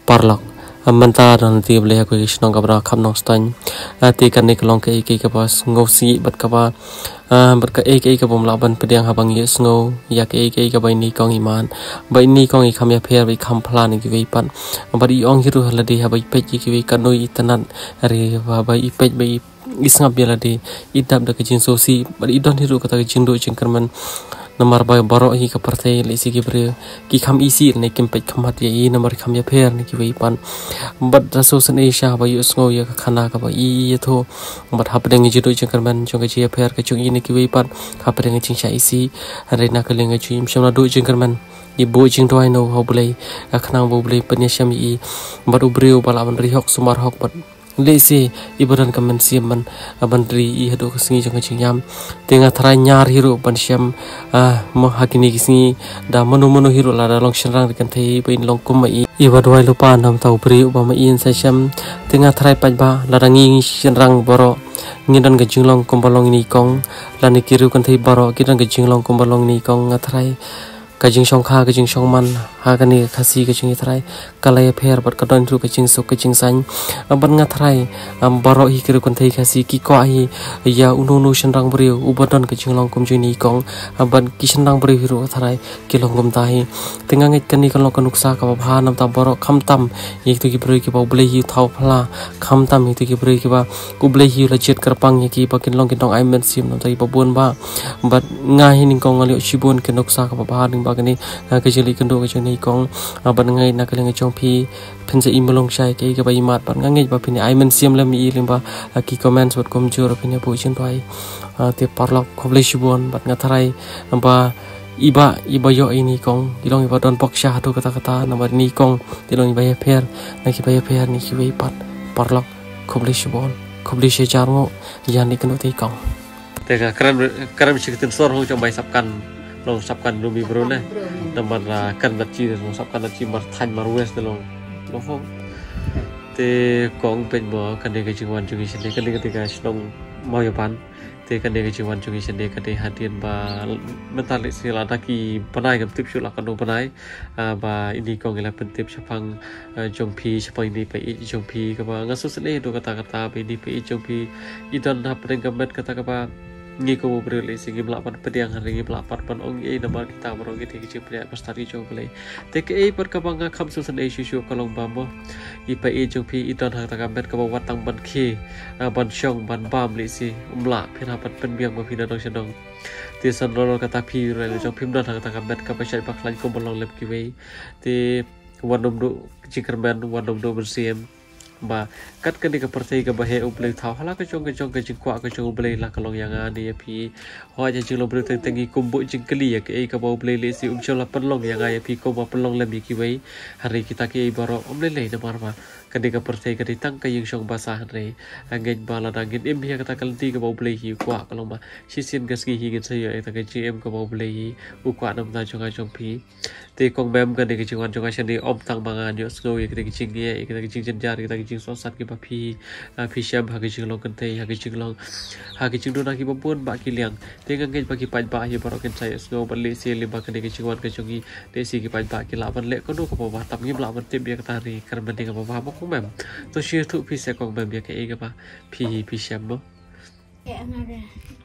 parlok manta dan ti boleh aku isnong kabra kham nong stan ti kan nik long ke pas ngosi bat kaba bat ka ka bom laban pediang habang yes ngo ya ke ka ni kong iman bai ni kong I kham ya pher bai kham plan ki bai pan bari ong hiru haladi habai pe ki bai kanoi itanan ari bai pe bai isngap ya ladi idap da kejing sosi bari idon hiru kata kejing do jingkerman nomor bay baro hi ka partai le si ki bre ki kham isi ne kim pe khamat ye nomor kham ya pher ne ki bai pan bat raso san asia ba yu sngo ya khana ka ba I tho bat hapdeng ji do jingkerman jong ki ya pher ka chung I ne ki bai pan hapdeng jing sha isi rena ka leng ji im shona do jingkerman I bo jing do I know how bulai akhnang bo bulai penyam I bat ubreu balawan rihok sumar hok bat lesi ibaran kamen siaman abandri I hado kesengi jong jingam tengah trai nyar hiru ban siam mahakini kesengi da manu hiru la long shenrang kan thei bain long kum I ibadwai lupa nam tau bri ubama in sa siam tengah trai pajba larangi shenrang boro ngidan ga jinglong kombalong ni kong lani kiru kan thei boro kidan ga jinglong kombalong ni kong ngatrai kajing song kha kajing song man ha kani khasi kajing thrai kalaya pher bat kadon ru kajing sok kajing san ban nga thrai baro hi kiru kon thei khasi ki ko hi ya unu shenrang bri ubadon kajing long kum jini kong ban kishenrang bri hiru thrai kilong gum tai tenga ngai kani kalong kanuksa ka bha nam ta baro kham tam yek tu ki bri ki ba ble hi thau phla kham tam hi tu ki bri ki ba uble hi la jet karpang ye ki ba kin long kin dong ai men sim nam tai ba bun ba bat nga hi ning kong ali chibun kin nuksa ka ba ning bagani kejeli kendo kejeni kong ban ngai na kaleng chong phi phense imolong shai ke ga bai mat ban ngai ba phini ai men siam lam I limba ki comments wat kom jur phini bu chin pai te parlok khoblish bon bat nga tharai ba iba yo ini kong dilong iba don poksha tu kata nomor ni kong dilong iba ya pher na ki ba ya pher ni ki bai pat parlok khoblish bon khoblish jarmo yani kendo te kong te ga karam chikitin sor ho chong bai sapkan long sapkan lumi bro ne nomor kan dachi long sapkan dachi mar than mar west long ho te kong pen mo kan de jingwan jungi sinde kan de ketika long mau ya pan te kan de jingwan jungi sinde kan de hadian ba mentalik sila daki panai kam tip shula kan do panai ba ini kong ila pentip chapang jong pi chapang ini pe jong pi ka ba ngasu sene do kata pe ini pe jong pi idon hap dengan gamet kata ba ngi ko berle sigi melapan pediang hari melapan pan ong nama kita barogi ti kecil pria pastari jong boleh tek per kabanga kham su san isu kalong bambo ipa jong pi idon hak takamet ka watang ban khe ban shong ban bam le si umla phira pat pen biang ba phina dong sendong ti san ro kata pi re jong pim don hak takamet ka pasai baklan ko bolong lep ki we ti wanom do jikerman wanom do bersiem ba kat kan ka partai ka bahe ublei thau hala ka chong ka jingkwa ka chong ublei la kalong yang ani phi ho ja jing lo bre tengi kumbu jing kli ya ke ka ba ublei le si chola panlong yang ai phi ko ba panlong le mi ki wei hari kita ke baro umlei le na marma kan ka partai ka ditang ka ying shong basa re angin bala dangin im hi ka kalti ka ba ublei hi kwa kalong ba sisin gaski hi gin sai ya ta ka gm ka ba ublei hi u kwa nam ta chong phi te kong bem kan ka jingwan chong shani om tang mangan yo sgo ye ka jing ye ka jing jar ka jing so sat ki ba phi syam ha ki jing long kan te ha ki jing long ha ki jing do na ki babun ba ki liang te ngang ngai ba ki pan ba ye baro kan sai sgo ba le se le ba kan ki jingwan ka jongi te si ki pan ba ki la ban le ko do ka ba tam ngi la ban te bi ka ta ri kar ban ka ba ba ko mem to shi thu phi se kong mem ye ka ka ba phi syam no ya ngare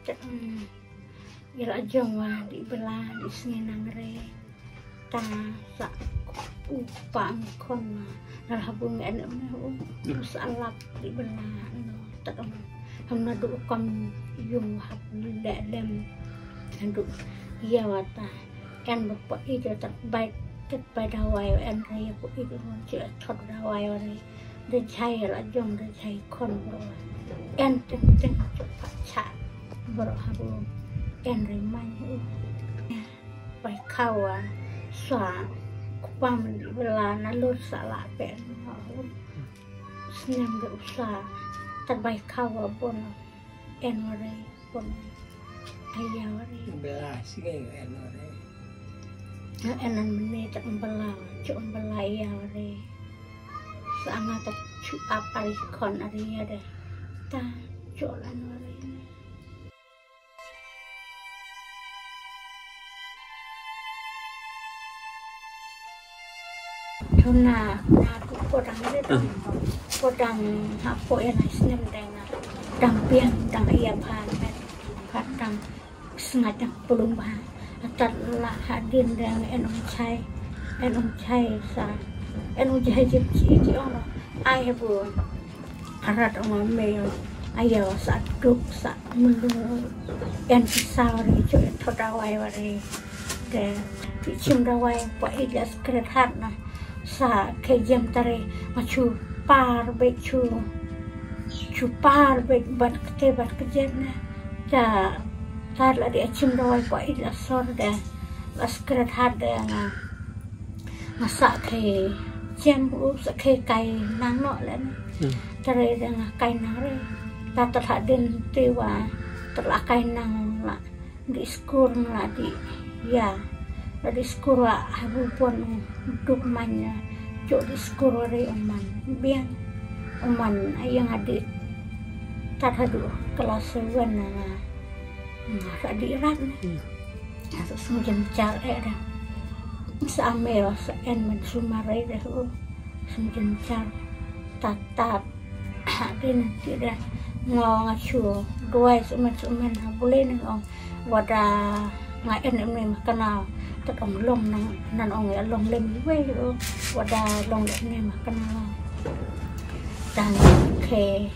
ya jong wa di belah di sini nang re ta sa upang kon na habung en terus alap di belah no tak hamna do kam yung hap le lem andu ya wata en bapak itu tak baik ket pada wai en kaya ko itu je thot da wai ore de chai la jong de chai kon bro en ten cha bro habu en re man bai kawa sa kupam di belah na lut salah pen senyum de usaha terbaik kawa bon enore bon ayawari belah sih enore na enan menit tak belah cuk belah ayawari sangat tak cu apa kon ari ada ta jolan ore Tuna aku podang itu podang hapo yang isnem dengan dampian dang iya pamet kadang sengaja belum bah atalah hadir dengan enong chai sa enong chai ci ono ai bu arat ong mel ayo sa duk sa mulu en sauri jo thodawai wari de chim dawai po ilas krethat na sa ke jam tare machu par be chu par be bat kejet na ta tar la dia chim dawai po ilas sor de las krethat de masa ke jam u sa ke kai nang no len tare de kai nang re ta terhadin tewa terlakai nang la di skur la di ya di skur la habu pun duk manya jo di skur re oman biang oman ayang adik tak hadu kelas 7 na di rat atau semacam cara dah sa amel sa en men sumare dah semacam cara tatap din tidak ngachu dua semen boleh nang wada ngai en kenal tak long nan ong long lem we wada long lem kenal dan ke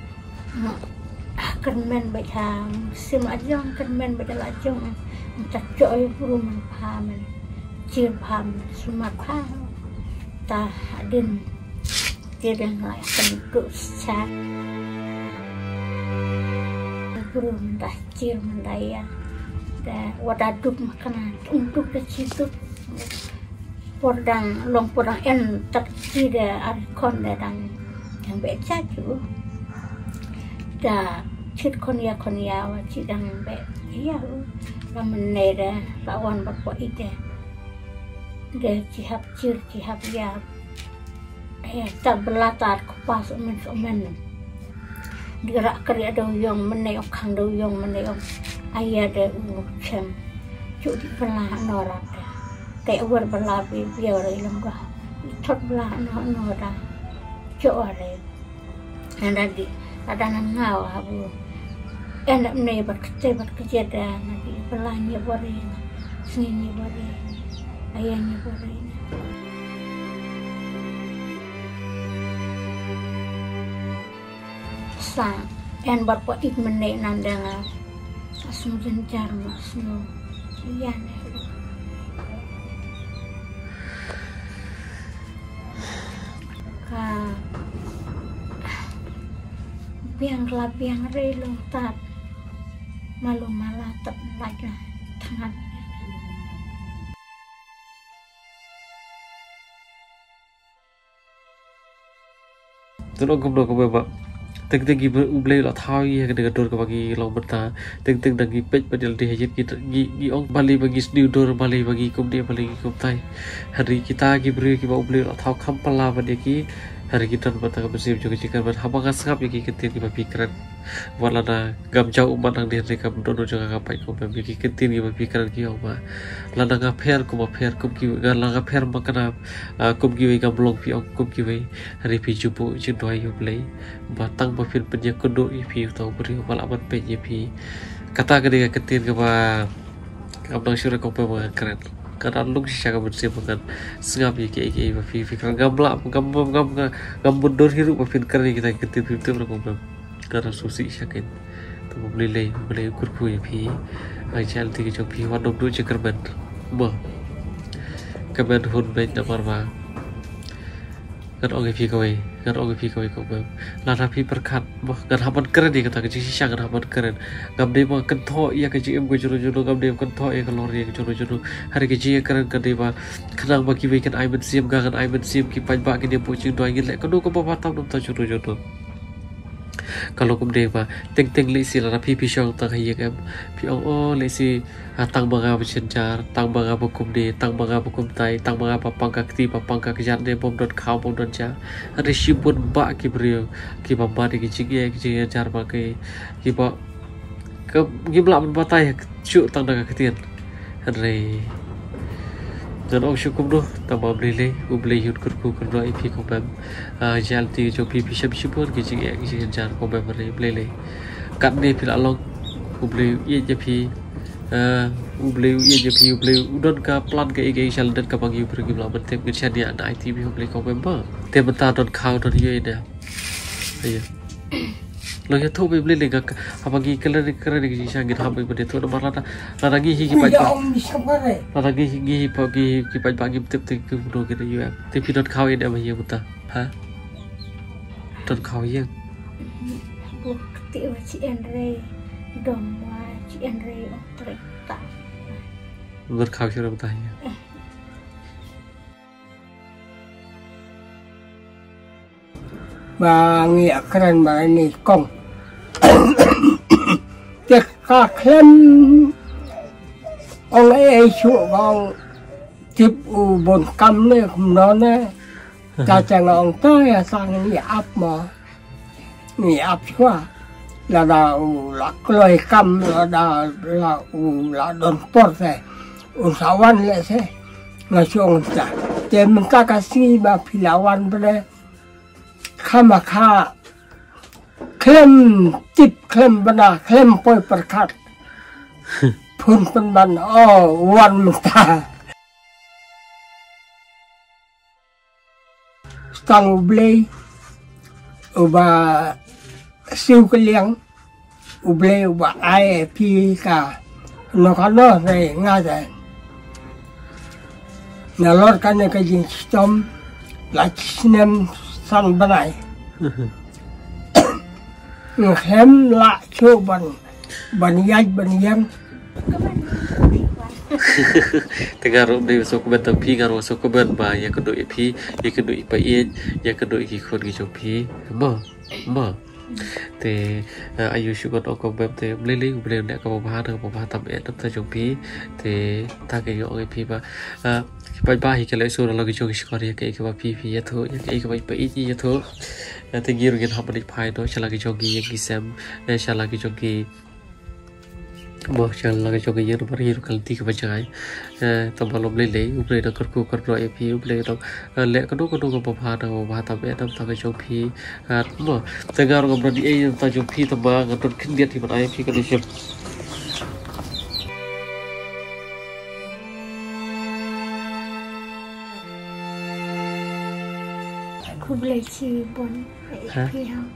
kan men baca sim ajong kan men baca ajong tak joy rumah pamen cir pam sumat pa ta din dia ngai kan chat burung dah cir mendaya dan wadaduk makanan untuk kecitu podang long podang en tak cida arkon dan yang beca tu dah cid konia wa cidang be iya meneda lawan berpo ide dia cihap cir cihap ya tak belatar kupas umen gerak kerja doyong meneok kang doyong meneok ayah de cem cudi belah norat kayak wer belah biar ilmu gah tot belah norat coare anda di ada ngau abu enak ne berkejadian nanti belahnya boring sini boring ayahnya boring en berpo ik menek nandang asum jenjar masno iya ne ka biang relo tat malu malah tep lagi tangan Tolong kau bawa tek gi ublei la thawi ke de dor ka bagi long berta tek dagi pej padel de hejit gi ong bali bagi sdiu dor bali bagi kum dia bali kum tai hari kita gi beri ki ba ublei la thaw kham pala ba de ki hari kita bata ka bersih juga jika ber haba ka sangap ki ketin ki ba pikiran wala na gam jau umat nang de re kam dono jaga ka pai ko ba ki ketin ki ba pikiran ki oma la na ga pher kum ki ga la ga pher makana kum ki ga blong pi ong kum ki hari pi jupu jindoi ublei batang bafin penye kodo ipi tau beri wala amat penye pi kata ke dia ketin ke ba abang syurga ko pa keren karena lung sisa ka bersih makan sengap ye ke ba fi fikran gambla gam mundur hiru bafin keren kita ketin pintu ko ba karena susi syakin tu beli kurku ye pi ai chal ti ke pi wa dok du je kerban ba kerban hun be na parwa kan oge pi kawai ko ba la ra pi perkat bah kan hapan keren di kata kecil sisa kan hapan keren gam de ma kan tho iya ke jim go juru gam de kan tho e kalor ye juru hari ke ji keren kan de ba kenang bagi we kan ai ben sim ga kan ai ben sim ki pai ba ke de po ching doi ngin le kan do ko ba tam dum ta juru kalau kemudian apa teng li si la pi syong tang haye kam pi o li si tang banga bercencar tang banga bukum de tang banga bukum tai tang banga papangka kti papangka kejan de bom dot khaw bom dot ja ari shibun ba ki brio ki bamba de ki jige jar ba ki ba ke gibla men batai chu tang daga ketian hari dan orang syukur tu tambah beli hidup kerku kerja IP kompem jalan ti jo pi bisa pun kecik jar kompem beli kat ni pila long beli ye je pi beli ye je pi beli udon ka plan ke jalan dan ka bagi pergi melawan tem ke dia ada IT beli kompem ba tem beta don kau don ye dah ayo lo ya tu beli lega apa gi kelar di sisa gitu apa benda tu nomor lada gi hi pajak lada gi pagi ki pagi tip tip ke bro gitu ya tapi dot kau ini apa ya buta ha dot kau ya bukti ci Andre dom ci Andre otreta dot kau sudah buta ya bangi keren banget nih kong tiếc cả khen ông ấy chụp con chụp bồn cam này không nó nè cha cha ông tới sang nghỉ áp mà nghỉ áp quá là lời cam là đồn tốt rồi ông sáu văn lại thế là chuông trả tiền mình các sĩ mà phi lão văn bên đây khama kha klem tip klem bana klem poi perkat pun ban wan menta stang ublei uba siu keliang ublei uba ai pi ka no kano nei nga dai na lor kan ka jin stom la sinem san banai hem lại cho ban yang tengah rom di sok ben tapi ngaro sok ben ba ya kedoi pi ya kedoi pa ye ya kedoi ki khon ki chok pi ma te ayu syukur ok ben te lele beli nek ka ba tam et ta chok pi te ta ke yo pi ba ba hi ke le so la ki chok skor ya ke ba pi ya tho ya ke ba pa ya tho te giru gen hapani phai do chala ki chok ki sam chala ki chok ki बहुत चल लगे जो कि ये ऊपर ये गलती के बजाय तो बालों ले ले ऊपर इधर कर रहा है भी ऊपर इधर ले कदों को बाहर तब एकदम तब जो भी वो तेगार को बड़ी ये तब जो भी तब गदों खिंडिया थी बनाए भी कभी से खूब लेची बन भी हम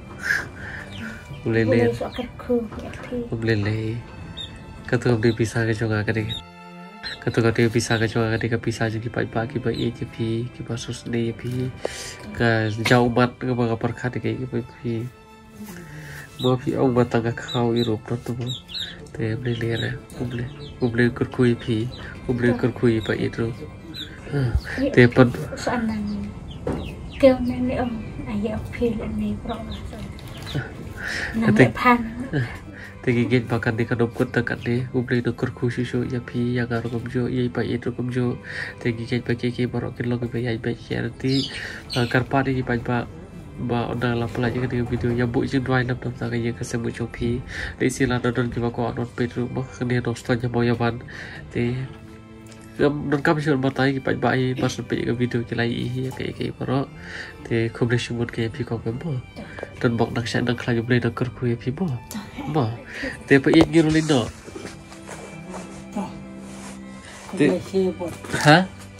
ले ले katu di pisah ke jonga kade katu pisah ke jonga kade ka pisah jadi pagi ba ye pi ki basus ne pi ka jauh mat ke ba perkhat ke pi bo pi ong ba tanga khau Europe to bo te ble le ra uble kurkui pi uble kurkui ba itu te pan sanan kêu nên ông ai pi là này pro là pan Tegi gen makan di kanop kota kan de ublei do kurku susu ya pi ya gar komjo ya pa itu komjo tegi gen pakai ke barok ke logo ya ba charity karpa di pa ba onda la pelajar ke video ya bu jin dwai nap ta ke ke semu chopi de sila don ke ba ko not petru ba ke do stonya mo ya ban te don kam shur batai ki pa ba ai pas pe ke video ke lai ya ke barok te khub le shumut ke pi ko ke bo don bok nak sha nak khlai ublei do kurku ya pi bo ba te pa ik giru lindo ha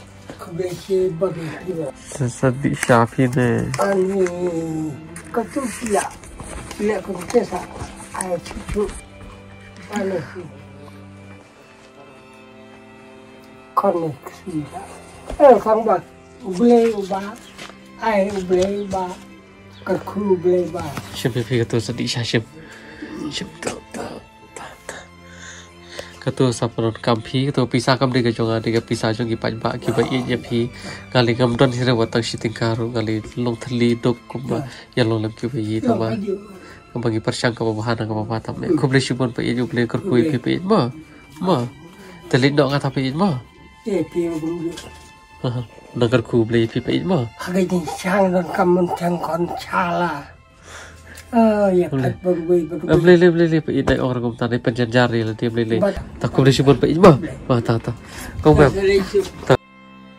sadi syafi ne ani katu pila ko kesa ai chuchu ani koneksi kang ba ublei ba ai ublei ba kurku ublei ba Siapa kata sadi syashim kata saparon kampi kata pisah kam de jonga de pisah jong ki panba ki ba ye phi kali kam don sire watang siting karu kali long thali dok kumba ya long lam ki ba yi ta ba bagi persang ka bahana ka ba tam ne khub le shibon pa ye ju ple kar koi pe ma telit dok ngata pe ma pi nagar khub le pe ma hagai ni chang don kam mon chang kon chala ya pat beli pe idai orang kom tadi penjajari lah dia beli tak kau boleh syukur pe ma ta kau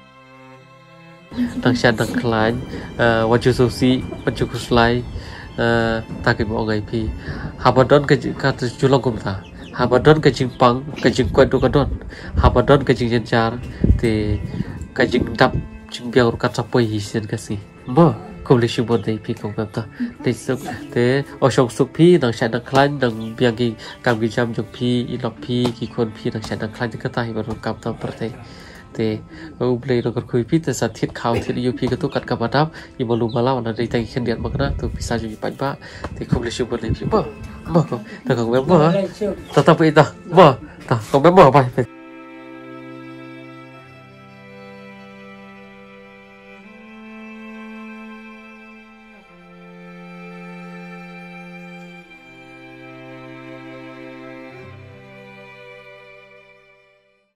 đằng xa đằng khái wajud susi wajud kuslai takut mau gay pi habadon ke kata julong kumta habadon ke jingpang ke jingkuat do kadon habadon ke jingjencar te ke jingdap jingbiang rukat sapoi hisian kasih bo kau boleh cuba deh pi kau kata besok te osok suk pi đằng xa đằng khái đằng biang ki kami jam jok pi ilok pi ki kon pi đằng xa đằng khái kata hibaru kam tam perte te boleh dokter kui pi te satit kau te yu pi ketu kat kapadap i malu malau na dei tai khendiat makna tu bisa jadi pa te kau boleh cuba deh pi bo kau tak kau memang tetap itu bo tak kau memang apa